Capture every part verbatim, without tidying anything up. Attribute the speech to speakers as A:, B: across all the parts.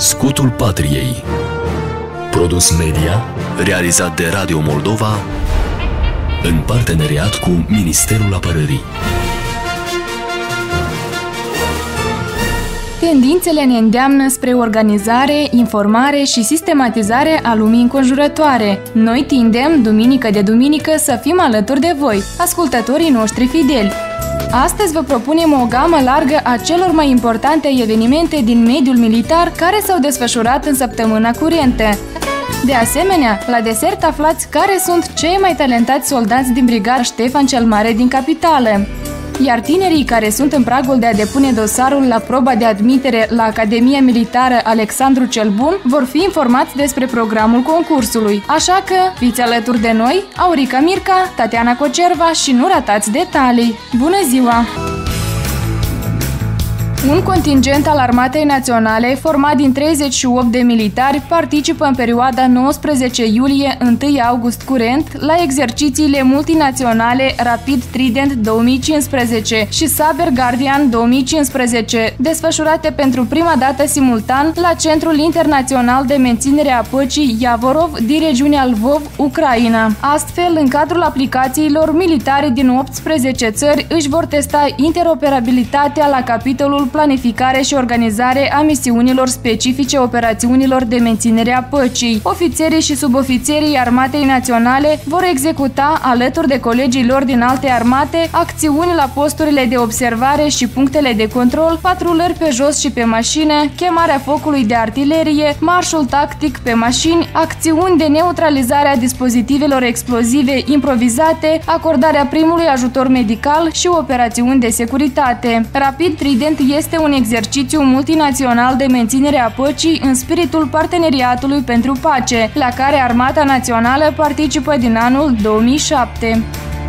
A: Scutul Patriei. Produs media, realizat de Radio Moldova, în parteneriat cu Ministerul Apărării.
B: Tendințele ne îndeamnă spre organizare, informare și sistematizare a lumii înconjurătoare. Noi tindem, duminică de duminică, să fim alături de voi, ascultătorii noștri fideli. Astăzi vă propunem o gamă largă a celor mai importante evenimente din mediul militar care s-au desfășurat în săptămâna curentă. De asemenea, la desert aflați care sunt cei mai talentați soldați din brigada Ștefan cel Mare din capitală. Iar tinerii care sunt în pragul de a depune dosarul la proba de admitere la Academia Militară Alexandru cel Bun vor fi informați despre programul concursului. Așa că fiți alături de noi, Aurica Mirca, Tatiana Cocerva și nu ratați detalii. Bună ziua! Un contingent al Armatei Naționale, format din treizeci și opt de militari, participă în perioada nouăsprezece iulie - unu august curent la exercițiile multinaționale Rapid Trident două mii cincisprezece și Saber Guardian două mii cincisprezece, desfășurate pentru prima dată simultan la Centrul Internațional de Menținere a Păcii Iavorov din regiunea Lvov, Ucraina. Astfel, în cadrul aplicațiilor, militarii din optsprezece țări își vor testa interoperabilitatea la capitolul planificare și organizare a misiunilor specifice operațiunilor de menținere a păcii. Ofițerii și subofițerii Armatei Naționale vor executa, alături de colegii lor din alte armate, acțiuni la posturile de observare și punctele de control, patrulări pe jos și pe mașină, chemarea focului de artilerie, marșul tactic pe mașini, acțiuni de neutralizare a dispozitivelor explozive improvizate, acordarea primului ajutor medical și operațiuni de securitate. Rapid Trident este Este un exercițiu multinațional de menținere a păcii în spiritul Parteneriatului pentru Pace, la care Armata Națională participă din anul două mii șapte.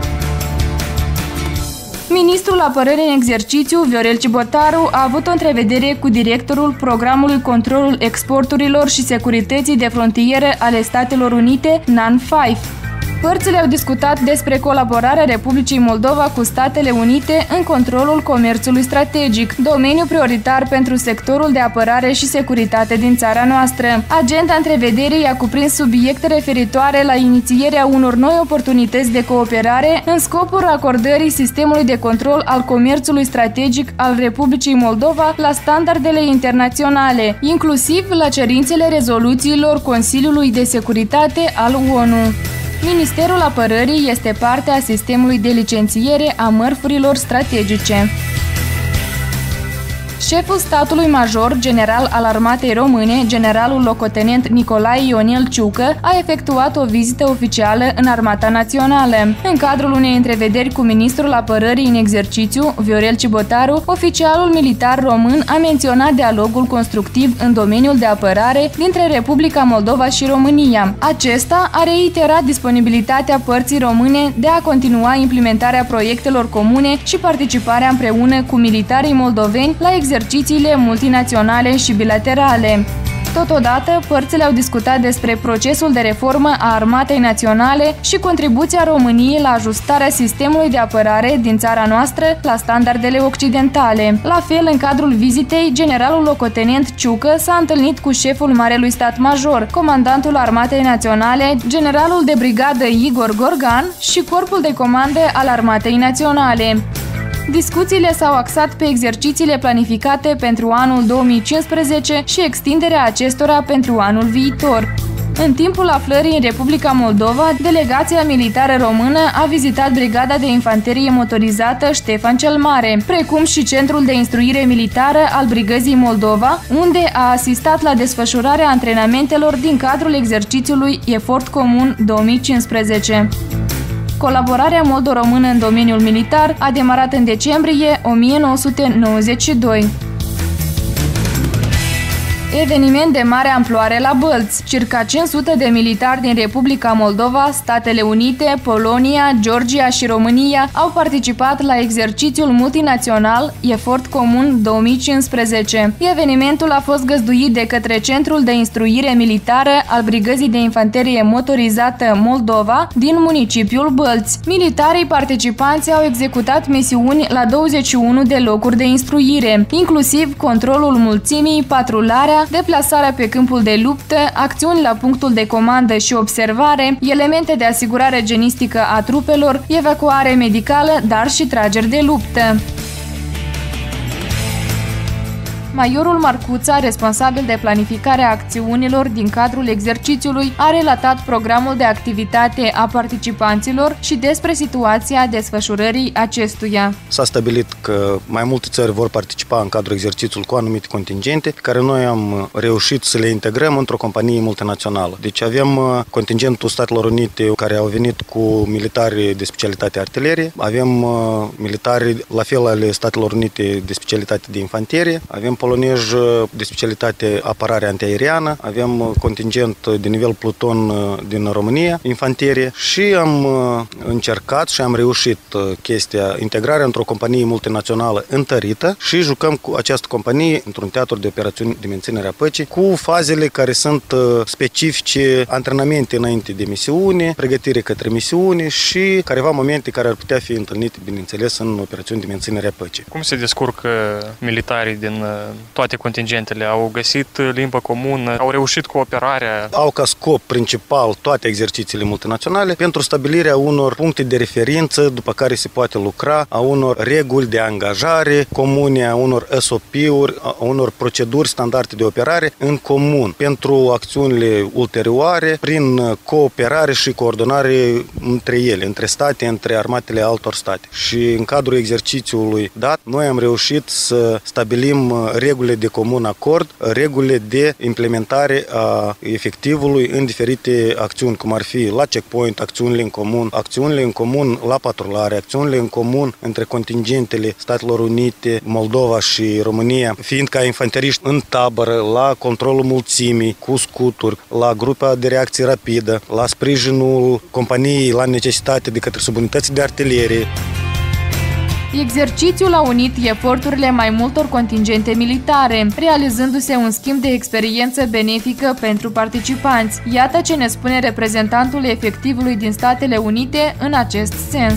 B: Ministrul Apărării în exercițiu, Viorel Cibotaru, a avut o întrevedere cu directorul Programului Controlul Exporturilor și Securității de Frontieră ale Statelor Unite, NAN cinci. Părțile au discutat despre colaborarea Republicii Moldova cu Statele Unite în controlul comerțului strategic, domeniu prioritar pentru sectorul de apărare și securitate din țara noastră. Agenda întrevederii a cuprins subiecte referitoare la inițierea unor noi oportunități de cooperare în scopul acordării sistemului de control al comerțului strategic al Republicii Moldova la standardele internaționale, inclusiv la cerințele rezoluțiilor Consiliului de Securitate al O N U. Ministerul Apărării este parte a sistemului de licențiere a mărfurilor strategice. Șeful statului major general al Armatei Române, generalul locotenent Nicolae Ionel Ciucă, a efectuat o vizită oficială în Armata Națională. În cadrul unei întrevederi cu ministrul apărării în exercițiu, Viorel Cibotaru, oficialul militar român a menționat dialogul constructiv în domeniul de apărare dintre Republica Moldova și România. Acesta a reiterat disponibilitatea părții române de a continua implementarea proiectelor comune și participarea împreună cu militarii moldoveni la exercițiile multinaționale și bilaterale. Totodată, părțile au discutat despre procesul de reformă a Armatei Naționale și contribuția României la ajustarea sistemului de apărare din țara noastră la standardele occidentale. La fel, în cadrul vizitei, generalul locotenent Ciucă s-a întâlnit cu șeful Marelui Stat Major, comandantul Armatei Naționale, generalul de brigadă Igor Gorgan și corpul de comandă al Armatei Naționale. Discuțiile s-au axat pe exercițiile planificate pentru anul două mii cincisprezece și extinderea acestora pentru anul viitor. În timpul aflării în Republica Moldova, delegația militară română a vizitat Brigada de Infanterie Motorizată Ștefan cel Mare, precum și Centrul de Instruire Militară al Brigăzii Moldova, unde a asistat la desfășurarea antrenamentelor din cadrul exercițiului Efort Comun două mii cincisprezece. Colaborarea moldo-română în domeniul militar a demarat în decembrie o mie nouă sute nouăzeci și doi. Eveniment de mare amploare la Bălți. Circa cinci sute de militari din Republica Moldova, Statele Unite, Polonia, Georgia și România au participat la exercițiul multinațional Efort Comun două mii cincisprezece. Evenimentul a fost găzduit de către Centrul de Instruire Militară al Brigăzii de Infanterie Motorizată Moldova din municipiul Bălți. Militarii participanți au executat misiuni la douăzeci și unu de locuri de instruire, inclusiv controlul mulțimii, patrularea, Marcuța, deplasarea pe câmpul de luptă, acțiuni la punctul de comandă și observare, elemente de asigurare genistică a trupelor, evacuare medicală, dar și trageri de luptă. Majorul Marcuța, responsabil de planificarea acțiunilor din cadrul exercițiului, a relatat programul de activitate a participanților și despre situația desfășurării acestuia.
C: S-a stabilit că mai multe țări vor participa în cadrul exercițiului cu anumite contingente, care noi am reușit să le integrăm într-o companie multinațională. Deci avem contingentul Statelor Unite care au venit cu militari de specialitate artilerie, avem militari la fel ale Statelor Unite de specialitate de infanterie, avem polonezi de specialitate apărare antiaeriană, avem contingent de nivel pluton din România, infanterie și am încercat și am reușit chestia, integrarea într-o companie multinațională întărită și jucăm cu această companie într-un teatru de operațiuni de menținere a păcii cu fazele care sunt specifice, antrenamente înainte de misiune, pregătire către misiune și careva momente care ar putea fi întâlnite, bineînțeles, în operațiuni de menținere a păcii.
D: Cum se descurcă militarii din toate contingentele? Au găsit limbă comună? Au reușit cooperarea?
C: Au ca scop principal toate exercițiile multinaționale pentru stabilirea unor puncte de referință după care se poate lucra, a unor reguli de angajare comune, a unor S O P-uri, a unor proceduri standarde de operare în comun pentru acțiunile ulterioare prin cooperare și coordonare între ele, între state, între armatele altor state. Și în cadrul exercițiului dat, noi am reușit să stabilim regulile de comun acord, regulile de implementare a efectivului în diferite acțiuni, cum ar fi la checkpoint, acțiunile în comun, acțiunile în comun la patrulare, acțiunile în comun între contingentele Statelor Unite, Moldova și România, fiind ca infanteriști în tabără, la controlul mulțimii, cu scuturi, la grupa de reacție rapidă, la sprijinul companiei la necesitate de către subunități de artilerie.
B: Exercițiul a unit eforturile mai multor contingente militare, realizându-se un schimb de experiență benefică pentru participanți. Iată ce ne spune reprezentantul efectivului din Statele Unite în acest sens.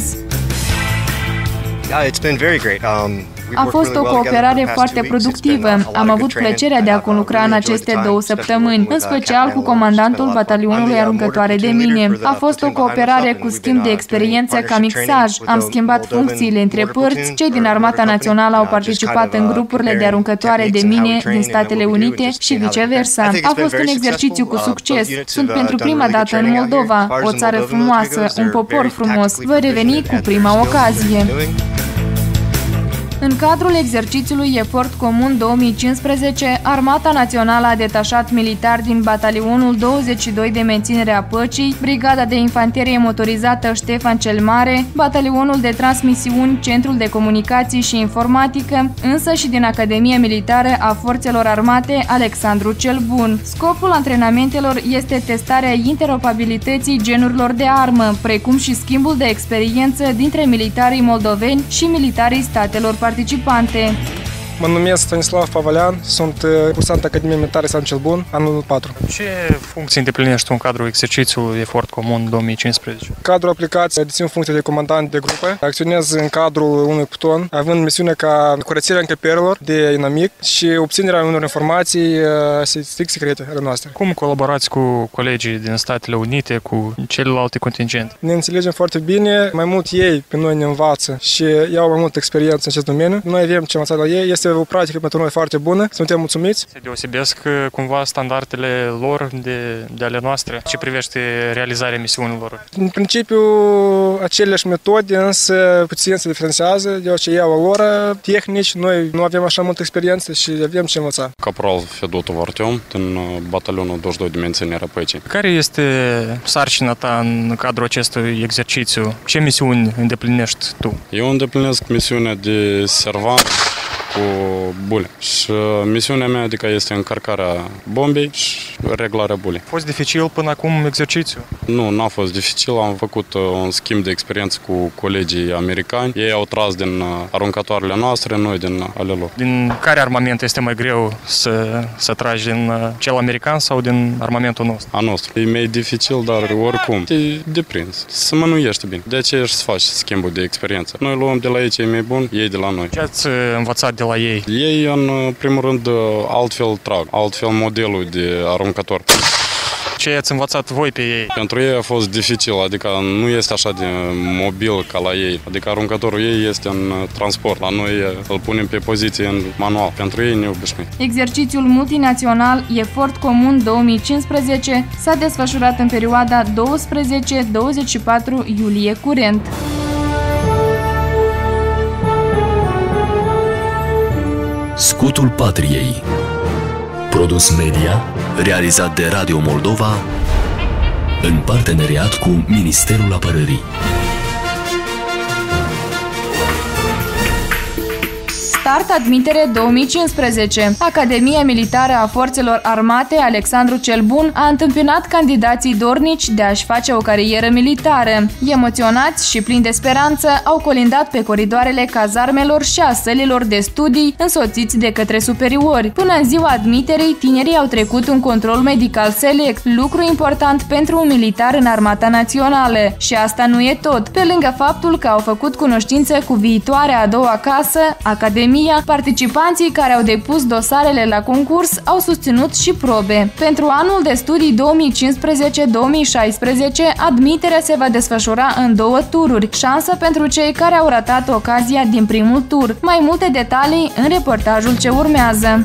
E: Yeah, it's been very great. Um...
B: A fost o cooperare foarte productivă. Am avut plăcerea de a conlucra în aceste două săptămâni, în special cu comandantul batalionului aruncătoare de mine. A fost o cooperare cu schimb de experiență ca mixaj. Am schimbat funcțiile între părți. Cei din Armata Națională au participat în grupurile de aruncătoare de mine din Statele Unite și viceversa. A fost un exercițiu cu succes. Sunt pentru prima dată în Moldova, o țară frumoasă, un popor frumos. Voi reveni cu prima ocazie. În cadrul exercițiului Efort Comun două mii cincisprezece, Armata Națională a detașat militari din Batalionul douăzeci și doi de menținere a păcii, Brigada de Infanterie Motorizată Ștefan cel Mare, Batalionul de Transmisiuni, Centrul de Comunicații și Informatică, însă și din Academia Militară a Forțelor Armate Alexandru cel Bun. Scopul antrenamentelor este testarea interoperabilității genurilor de armă, precum și schimbul de experiență dintre militarii moldoveni și militarii statelor participante.
F: Mă numesc Stanislav Pavalean, sunt cursant Academiei Militare San cel Bun, anul patru.
D: Ce funcții îndeplinești tu în cadrul exercițiului Efort Comun două mii cincisprezece?
F: În cadrul aplicației dețin funcția de comandant de grupă, acționez în cadrul unui pluton, având misiunea ca curățirea încăperilor de inamic și obținerea unor informații strict secrete ale noastre.
D: Cum colaborați cu colegii din Statele Unite, cu celelalte contingente?
F: Ne înțelegem foarte bine, mai mult ei pe noi ne învață și iau mai multă experiență în acest domeniu. Noi avem ce învăța la ei, este o practică pentru noi foarte bună, suntem mulțumiți.
D: Se deosebesc cumva standardele lor de, de ale noastre, ce privește realizarea misiunilor?
F: În principiu, aceleași metode, însă puțin se diferențiază, deoarece ei au lor tehnici, noi nu avem așa multă experiență și avem ce învăța.
G: Caporal Fedotov Artem, din batalionul douăzeci și doi de menținere a păcii.
D: Care este sarcina ta în cadrul acestui exercițiu? Ce misiuni îndeplinești tu?
G: Eu îndeplinesc misiunea de servant cu bule. Și misiunea mea adică este încărcarea bombei și reglarea bulei.
D: A fost dificil până acum exercițiu?
G: Nu, n-a fost dificil. Am făcut un schimb de experiență cu colegii americani. Ei au tras din aruncătoarele noastre, noi din ale lor.
D: Din care armament este mai greu să, să tragi, din cel american sau din armamentul nostru?
G: A nostru. E mai dificil, dar oricum te deprins. Se mânuiește bine. De aceea și se face schimbul de experiență. Noi luăm de la ei cei mai buni, ei de la noi.
D: Ce ați învățat de la ei?
G: Ei, în primul rând, altfel trag, altfel modelul de aruncator.
D: Ce ați învățat voi pe ei?
G: Pentru ei a fost dificil, adică nu este așa de mobil ca la ei. Adică aruncatorul ei este în transport. La noi îl punem pe poziție în manual. Pentru ei neobișnuit.
B: Exercițiul multinațional Efort Comun două mii cincisprezece s-a desfășurat în perioada douăsprezece douăzeci și patru iulie curent.
A: Scutul Patriei. Produs media, realizat de Radio Moldova, în parteneriat cu Ministerul Apărării.
B: Start admitere două mii cincisprezece. Academia Militară a Forțelor Armate Alexandru cel Bun a întâmpinat candidații dornici de a-și face o carieră militară. Emoționați și plini de speranță, au colindat pe coridoarele cazarmelor și a sălilor de studii, însoțiți de către superiori. Până în ziua admiterei, tinerii au trecut un control medical select, lucru important pentru un militar în Armata Națională. Și asta nu e tot. Pe lângă faptul că au făcut cunoștință cu viitoarea a doua casă, Academia, participanții care au depus dosarele la concurs au susținut și probe. Pentru anul de studii două mii cincisprezece două mii șaisprezece, admiterea se va desfășura în două tururi, șansă pentru cei care au ratat ocazia din primul tur. Mai multe detalii în reportajul ce urmează.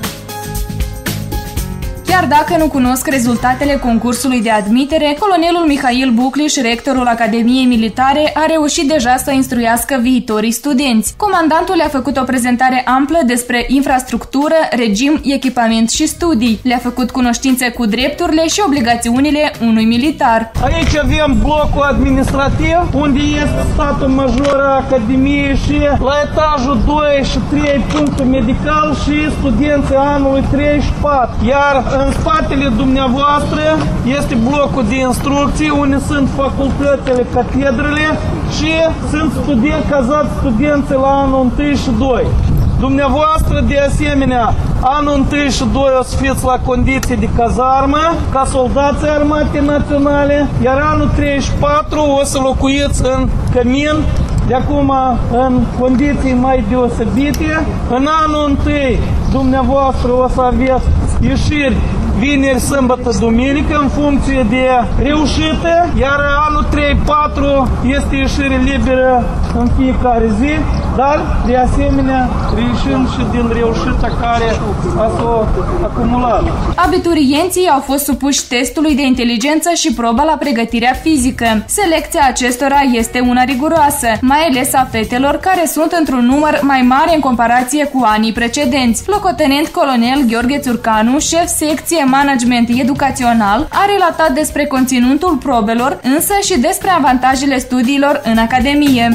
B: Chiar dacă nu cunosc rezultatele concursului de admitere, colonelul Mihail Bucliș, rectorul Academiei Militare, a reușit deja să instruiască viitorii studenți. Comandantul le-a făcut o prezentare amplă despre infrastructură, regim, echipament și studii. Le-a făcut cunoștințe cu drepturile și obligațiunile unui militar.
E: Aici avem blocul administrativ, unde este statul major al Academiei și la etajul doi și trei punctul medical și studenții anului trei și patru. Iar în spatele dumneavoastră este blocul de instrucții, unde sunt facultățile, catedrele și sunt studenți, cazați studenții la anul unu și doi. Dumneavoastră, de asemenea, anul unu și doi o să fiți la condiții de cazarmă, ca soldații Armatei Naționale, iar anul trei și patru o să locuiți în cămin, de acum în condiții mai deosebite. În anul unu, dumneavoastră o să aveți ieșiri vineri, sâmbătă, duminică, în funcție de reușită, iar anul trei patru este ieșire liberă în fiecare zi, dar de asemenea reieșind și din reușita care a s-o acumulat.
B: Abiturienții au fost supuși testului de inteligență și proba la pregătirea fizică. Selecția acestora este una riguroasă, mai ales a fetelor, care sunt într-un număr mai mare în comparație cu anii precedenți. Locotenent colonel Gheorghe Țurcanu, șef secție management educațional, a relatat despre conținutul probelor, însă și despre avantajele studiilor în Academie.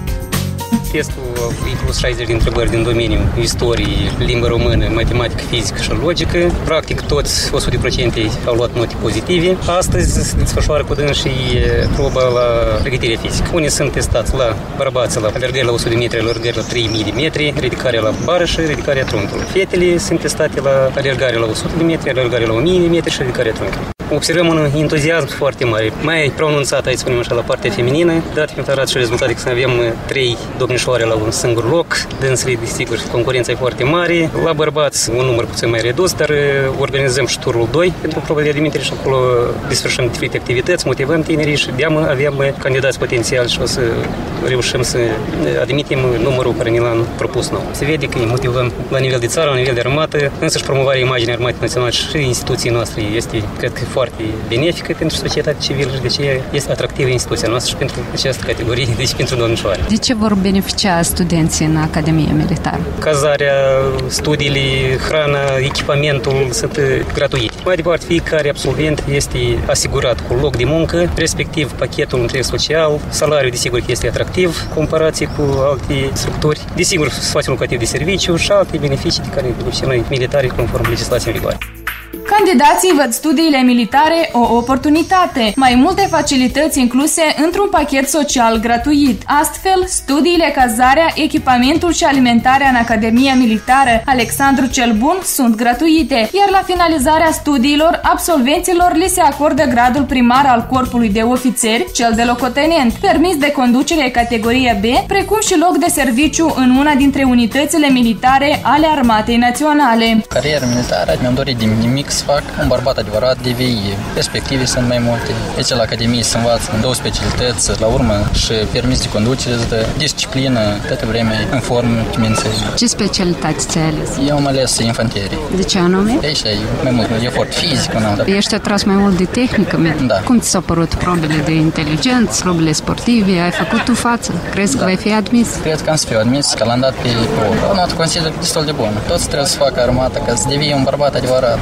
H: Testul a inclus șaizeci de întrebări din domeniul istorie, limba română, matematică, fizică și logică. Practic toți o sută la sută au luat note pozitive. Astăzi se desfășoară cu dâns și proba la pregătire fizică. Unii sunt testați la bărbați la alergări la o sută de metri, alergări la trei mii de metri, ridicarea la bară și ridicarea trunchiului. Fetele sunt testate la alergare la o sută de metri, alergare la o mie de metri și ridicarea trunchiului. Observăm un entuziasm foarte mare, mai pronunțat, hai să spunem așa, la partea feminină, dat fiind arată și rezultate că avem trei domnișoare la un singur loc, dânsele, desigur, concurența e foarte mare, la bărbați un număr puțin mai redus, dar organizăm și turul doi pentru proba de admitere și acolo desfășurăm diferite activități, motivăm tinerii și de-amă avem candidați potențiali și o să reușim să admitem numărul care ne l-am propus nou. Se vede că îi motivăm la nivel de țară, la nivel de armată, însă și promovarea imaginii Armatei Naționale și instituției noastre este, cred că, foarte benefică pentru societatea civilă și de ce este atractivă instituția noastră și pentru această categorie, deci pentru domnișoare.
I: De ce vor beneficia studenții în Academia Militară?
H: Cazarea, studiile, hrana, echipamentul sunt gratuite. Mai departe, fiecare absolvent este asigurat cu loc de muncă, respectiv pachetul întreg social, salariul, desigur, este atractiv, comparație cu alte structuri, desigur, spațiul locativ de serviciu și alte beneficii de care beneficiem noi militari conform legislației în vigoare.
B: Candidații văd studiile militare o oportunitate, mai multe facilități incluse într-un pachet social gratuit. Astfel, studiile, cazarea, echipamentul și alimentarea în Academia Militară Alexandru cel Bun sunt gratuite, iar la finalizarea studiilor, absolvenților li se acordă gradul primar al corpului de ofițeri, cel de locotenent, permis de conducere categorie B, precum și loc de serviciu în una dintre unitățile militare ale Armatei Naționale.
J: Cariera militară mi-am dorit din nimic să fac un bărbat adevărat de vie. Perspective sunt mai multe. Aici la Academie se învață în două specialități, la urmă și permis de conducere, de disciplină, toată vremea în formă de menței.
I: Ce specialitate ți-ai ales?
J: Eu am ales infanterie.
I: De ce anume?
J: De aici e mai mult efort fizic. Da.
I: Ești atras mai mult de tehnică?
J: Da.
I: Cum ți s-au părut probele de inteligență, probele sportive? Ai făcut tu față? Crezi da. că vei fi admis?
J: Cred că am să fiu admis, că l-am dat pe probă. O notă consider destul de bună. Toți trebuie să facă armata ca să devii un bărbat adevărat.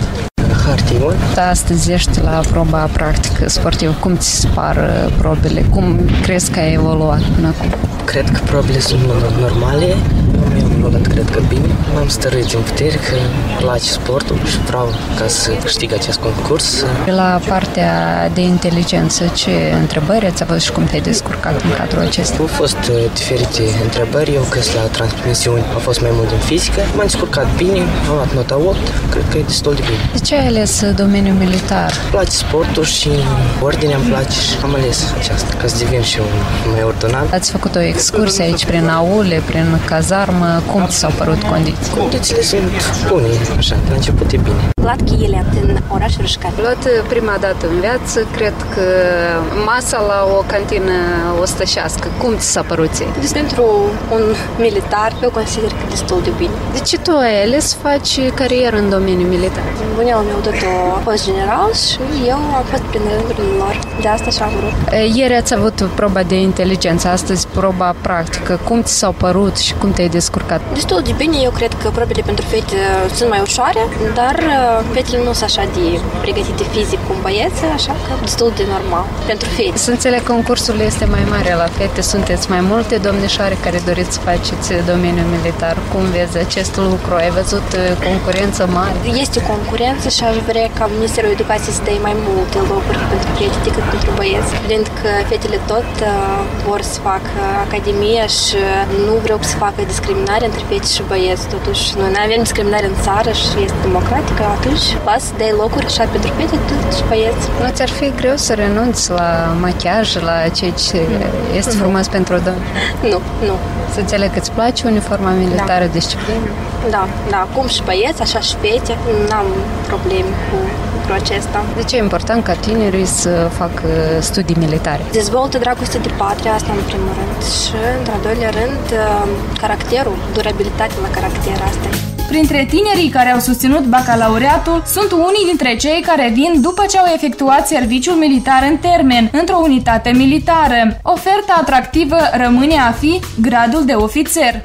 I: Da, astăzi ești la proba practică sportivă. Cum ți se par probele? Cum crezi că ai evoluat până acum?
K: Cred că probele sunt normale. Eu am luat, cred că bine. M-am stăruit în putere că place sportul și vreau ca să câștig acest concurs.
I: La partea de inteligență, ce întrebări ați avut și cum te-ai descurcat în cadrul acesta?
K: Au fost diferite întrebări. Eu că la transmisiuni a fost mai mult în fizică. M-am descurcat bine, am luat nota opt. Cred că e destul de bine.
I: De ce ai ales domeniul militar?
K: Îmi place sportul și ordinea îmi place și am ales aceasta ca să devin și un mai ordonat.
I: Ați făcut o excursie aici prin aule, prin cazarmă. Cum ți s-au părut condiții?
K: Condițiile sunt bune, așa, la început e bine.
L: Vladki Ilia din orașul Rășcari.
I: Luat prima dată în viață, cred că masa la o cantină ostășească. Cum ți s-a părut ție?
L: Deci pentru un militar, eu consider că destul de bine.
I: De ce tu ai ales să faci carieră în domeniul militar?
L: Bunelul meu tot a fost general și eu am fost prin rândurile lor. De asta și-am vrut.
I: Ieri ați avut proba de inteligență, astăzi proba practică. Cum ți s-au părut și cum te-ai descurcat?
L: Destul de bine, eu cred că probele pentru fete sunt mai ușoare, dar fetele nu sunt așa de pregătite fizic cum băieți, așa că destul de normal pentru fete.
I: Să înțeleg, concursul este mai mare la fete, sunteți mai multe domnișoare care doriți să faceți domeniul militar. Cum vezi acest lucru? Ai văzut concurență mare?
L: Este concurență și aș vrea ca Ministerul Educației să dea mai multe locuri pentru fete decât pentru băieți, fiind că fetele tot uh, vor să facă academie și nu vreau să facă discriminare între fete și băieți. Totuși, noi nu avem discriminare în țară și este democratică, atunci poți să dai locuri așa pentru fete și băieți.
I: Nu ți-ar fi greu să renunți la machiaj, la ceea ce este nu. frumos pentru o doamnă?
L: Nu, nu.
I: Să înțeleg că îți place uniforma militară, da. disciplină?
L: Da, da, cum și băieți, așa și fete, n-am probleme cu lucrul acesta.
I: De ce e important ca tinerii să facă studii militare?
L: Dezvoltă dragostea de patrie, asta în primul rând, și într-al doilea rând caracterul, durabilitatea la caracter, asta e.
B: Printre tinerii care au susținut bacalaureatul sunt unii dintre cei care vin după ce au efectuat serviciul militar în termen, într-o unitate militară. Oferta atractivă rămâne a fi gradul de ofițer.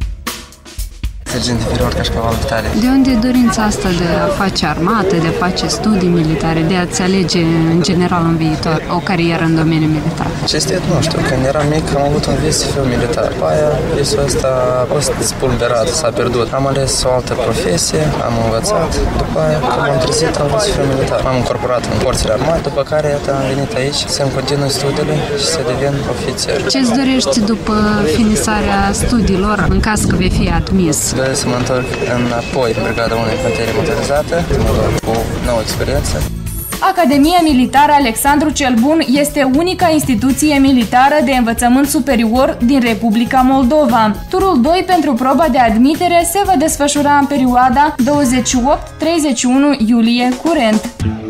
M: Sergent inferior ca școală vitale.
I: De unde e dorința asta de a face armată, de a face studii militare, de a-ți alege în general în viitor o carieră în domeniul militar?
M: Cinstit, nu știu, când eram mic am avut un vis să fiu militar. După aia visul ăsta a fost spulberat, s-a pierdut. Am ales o altă profesie, am învățat. După aia, când m-am trezit, am vrut să fiu militar. M-am incorporat în forțele armate, după care iată, am venit aici să-mi continui studiile și să devin ofițer.
I: Ce-ți dorești după finisarea studiilor, în caz că vei fi admis?
M: Doresc să mă întorc înapoi în brigada unei infanterii motorizate, cu o nouă experiență.
B: Academia Militară Alexandru cel Bun este unica instituție militară de învățământ superior din Republica Moldova. Turul doi pentru proba de admitere se va desfășura în perioada douăzeci și opt - treizeci și unu iulie curent.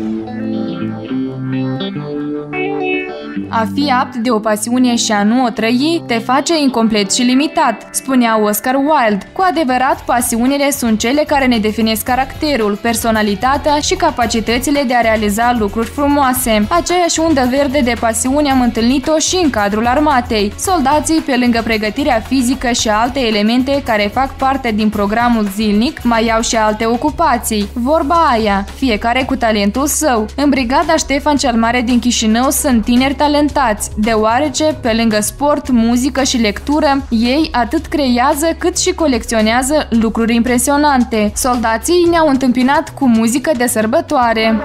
B: A fi apt de o pasiune și a nu o trăi te face incomplet și limitat, spunea Oscar Wilde. Cu adevărat, pasiunile sunt cele care ne definesc caracterul, personalitatea și capacitățile de a realiza lucruri frumoase. Aceeași undă verde de pasiune am întâlnit-o și în cadrul armatei. Soldații, pe lângă pregătirea fizică și alte elemente care fac parte din programul zilnic, mai au și alte ocupații. Vorba aia, fiecare cu talentul său. În brigada Ștefan cel Mare din Chișinău sunt tineri talentați talentați, deoarece, pe lângă sport, muzică și lectură, ei atât creează cât și colecționează lucruri impresionante. Soldații ne-au întâmpinat cu muzică de sărbătoare.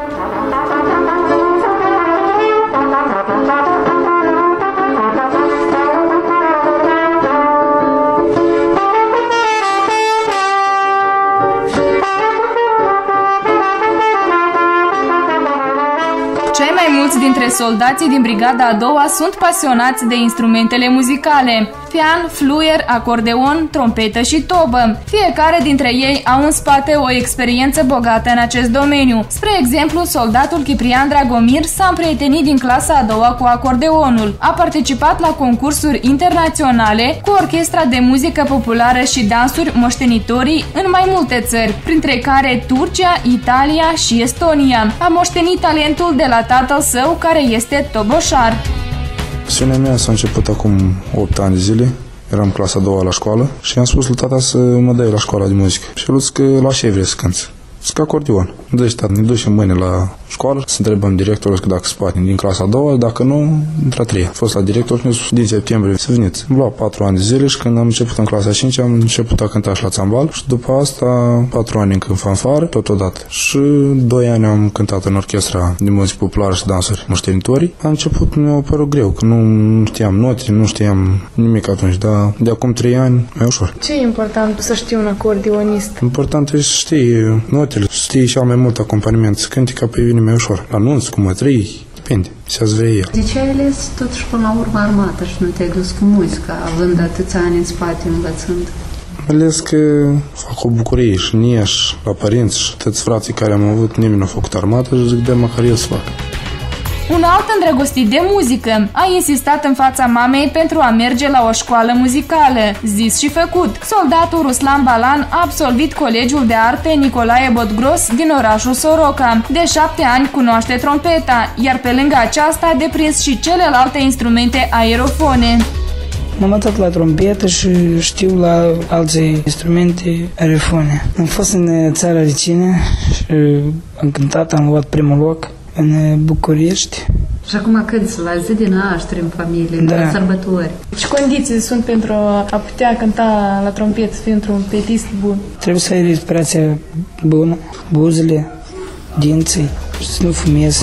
B: Cei mai mulți dintre soldații din brigada a doua sunt pasionați de instrumentele muzicale: pian, fluier, acordeon, trompetă și tobă. Fiecare dintre ei au în spate o experiență bogată în acest domeniu. Spre exemplu, soldatul Ciprian Dragomir s-a împrietenit din clasa a doua cu acordeonul. A participat la concursuri internaționale cu orchestra de muzică populară și dansuri moștenitorii în mai multe țări, printre care Turcia, Italia și Estonia. A moștenit talentul de la tatăl său, care este toboșar.
N: Pasiunea mea s-a început acum opt ani de zile. Eram clasa a doua la școală și am spus lui tata să mă dai la școala de muzică. Și el a zis că la ce vrei să cânți? Zic acordeon. Deci, tata, ne ducem mâine la școală să întrebăm directorul că dacă se poate din clasa a doua, dacă nu, într-a treia. A fost la director și ne-a spus din septembrie să veniți. Am luat patru ani de zile și când am început în clasa a cincea am început a cânta și la țambal și după asta patru ani în fanfară, totodată. Și doi ani am cântat în orchestra de muzică populară și dansuri moștenitorii. A început, mi-a părut greu, că nu știam note, nu știam nimic atunci, dar de acum trei ani mai ușor.
O: Ce e important să știi un acordeonist?
N: Important e să știi notele, să știi și mai mult acompaniament, să cânti ca pe vine mai ușor. La anunț, cu mătrâi, depinde, ce-ați vrea el.
I: De ce ai ales totuși până la urmă armată și nu te-ai dus cu muzica, având atâția ani în spate învățând?
N: Am ales că fac o bucurie și mie și la părinți și toți frații care am avut, nimeni nu a făcut armată și zic de măcar el să facă.
B: Un alt îndrăgostit de muzică a insistat în fața mamei pentru a merge la o școală muzicală. Zis și făcut. Soldatul Ruslan Balan a absolvit Colegiul de Arte Nicolae Bodgros din orașul Soroca. De șapte ani cunoaște trompeta, iar pe lângă aceasta a deprins și celelalte instrumente aerofone.
P: M-am învățat la trompetă și știu la alte instrumente aerofone. Am fost în țara vecină și am cântat, am luat primul loc în București.
I: Și acum cânti la zi de naștere în familie,
P: da,
I: la sărbători.
O: Ce condiții sunt pentru a putea cânta la trompetă, să fii într-un petist bun?
P: Trebuie să ai respirația bună, buzele, dinții, să nu fumezi.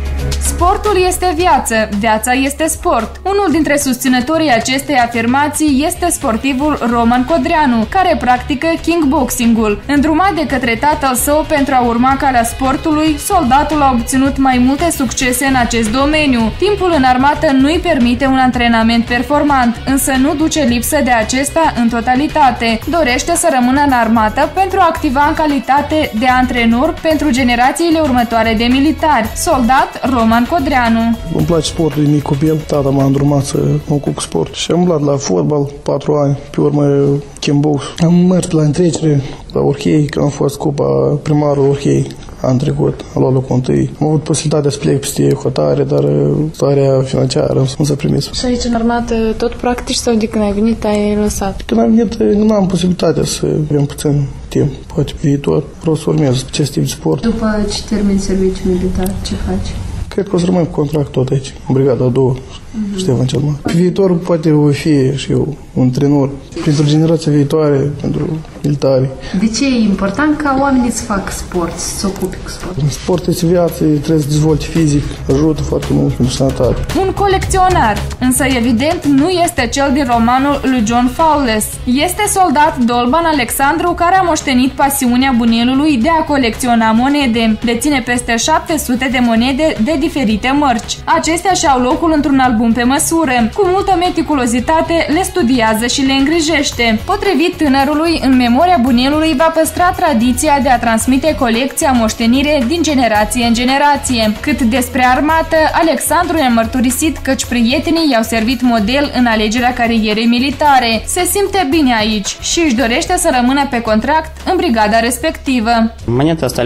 B: Sportul este viață, viața este sport. Unul dintre susținătorii acestei afirmații este sportivul Roman Codreanu, care practică kickboxing-ul. Îndrumat de către tatăl său pentru a urma calea sportului, soldatul a obținut mai multe succese în acest domeniu. Timpul în armată nu-i permite un antrenament performant, însă nu duce lipsă de acesta în totalitate. Dorește să rămână în armată pentru a activa în calitate de antrenor pentru generațiile următoare de militari. Soldat Roman Codreanu.
Q: Îmi place sportul de mic copil. Tata m-a îndrumat să mă ocup cu sport și am umblat la fotbal patru ani, pe urmă kickbox. Am mers la întrecere la orchei, că am fost cupa primarul orchei anul trecut, a luat locul întâi. Am avut posibilitatea să plec peste hotare, dar starea financiară nu s-a primit.
O: Și aici în armată tot practici sau de când ai venit ai lăsat?
Q: Când am venit nu am posibilitatea să avem puțin timp, poate pe viitor. Vreau să urmez acest tip de sport.
I: După ce termini serviciul militar, ce faci?
Q: Cred că o să rămân cu contract tot aici, în brigada a doua, uh-huh. Ștefan cel Mare. Pe viitor poate voi fi și eu un antrenor pentru generația viitoare, pentru militari.
I: De ce e important ca oamenii să facă sport, să se ocupe cu sport?
Q: Sport este viață, trebuie să dezvolte fizic, ajută foarte mult pentru sănătate.
B: Un colecționar, însă evident nu este cel din romanul lui John Fowles. Este soldat Dolban Alexandru, care a moștenit pasiunea bunelului de a colecționa monede. Deține peste șapte sute de monede de diferite mărci. Acestea și-au locul într-un album pe măsură. Cu multă meticulozitate le studiază și le îngrijește. Potrivit tânărului, în memoria bunelului va păstra tradiția de a transmite colecția moștenire din generație în generație. Cât despre armată, Alexandru i-a mărturisit căci prietenii i-au servit model în alegerea carierei militare. Se simte bine aici și își dorește să rămână pe contract în brigada respectivă.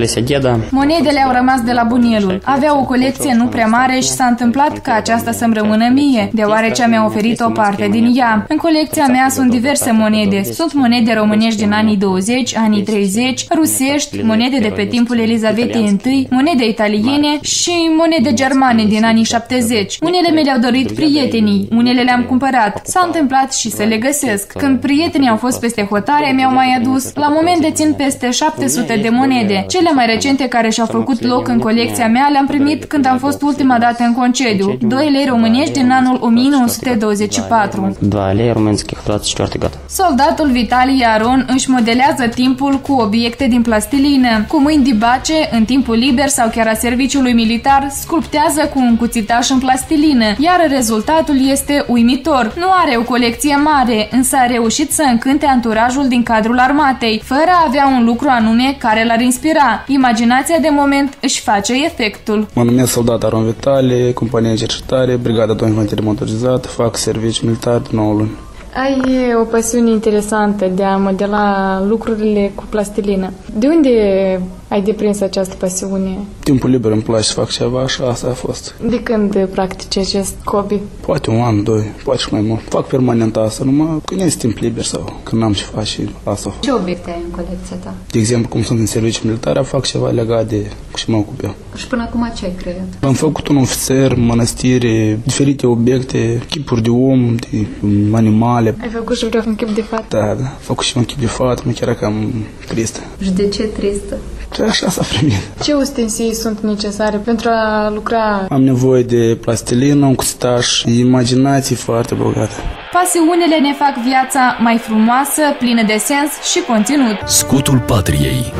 B: Monedele au rămas de la bunelul. Avea o colecție nu prea mare și s-a întâmplat ca aceasta să-mi rămână rămână mie, deoarece mi-a oferit o parte din ea. În colecția mea sunt diverse monede. Sunt monede românești din anii douăzeci, anii treizeci, rusești, monede de pe timpul Elizavetei întâi, monede italiene și monede germane din anii șaptezeci. Unele mi le-au dorit prietenii, unele le-am cumpărat. S-a întâmplat și să le găsesc. Când prietenii au fost peste hotare, mi-au mai adus. La moment dețin peste șapte sute de monede. Cele mai recente care și-au făcut loc în colecția mea le-am primit când am fost ultima dată în concediu. doi lei românești din anul o mie nouă sute douăzeci și patru.
R: doi lei românskih douăzeci și patru gata.
B: Soldatul Vitalie Aron își modelează timpul cu obiecte din plastilină. Cu mâini dibace, în timpul liber sau chiar a serviciului militar, sculptează cu un cuțitaș în plastilină, iar rezultatul este uimitor. Nu are o colecție mare, însă a reușit să încânte anturajul din cadrul armatei, fără a avea un lucru anume care l-ar inspira. Imaginația de moment își face efectul.
N: Mă numesc soldat Aron Vitalie, companie de cercetare, brigada de infanterie motorizată, fac serviciu militar de nouă luni.
O: Ai o pasiune interesantă de a modela lucrurile cu plastilină. De unde ai deprins această pasiune?
N: Timpul liber îmi place să fac ceva și asta a fost.
O: De când practici acest hobby?
N: Poate un an, doi, poate și mai mult. Fac permanent asta, numai când este timp liber sau când n-am ce fac și asta.
I: Ce obiecte ai în colecția ta?
N: De exemplu, cum sunt în serviciu militar, fac ceva legat de ce mă ocup eu.
I: Și până acum ce ai creat?
N: Am făcut un ofițer, mănăstire, diferite obiecte, chipuri de om, de animale.
O: Ai făcut și vreau un chip de fată?
N: Da, da. Am făcut și un chip de fată, mă chiar cam tristă.
I: Și de ce tristă?
N: Și așa s-a primit.
O: Ce ustensii sunt necesare pentru a lucra?
N: Am nevoie de plastilină, un cuțitaș, imaginație foarte bogată.
B: Pasiunile ne fac viața mai frumoasă, plină de sens și conținut.
A: Scutul Patriei.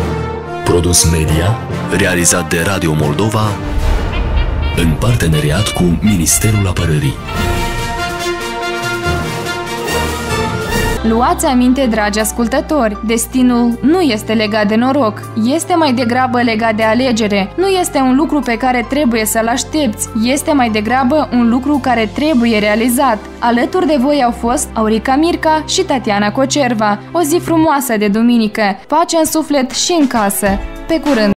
A: Produs media, realizat de Radio Moldova, în parteneriat cu Ministerul Apărării.
B: Luați aminte, dragi ascultători, destinul nu este legat de noroc, este mai degrabă legat de alegere. Nu este un lucru pe care trebuie să-l aștepți, este mai degrabă un lucru care trebuie realizat. Alături de voi au fost Aurica Mirca și Tatiana Cocerva. O zi frumoasă de duminică, pace în suflet și în casă. Pe curând!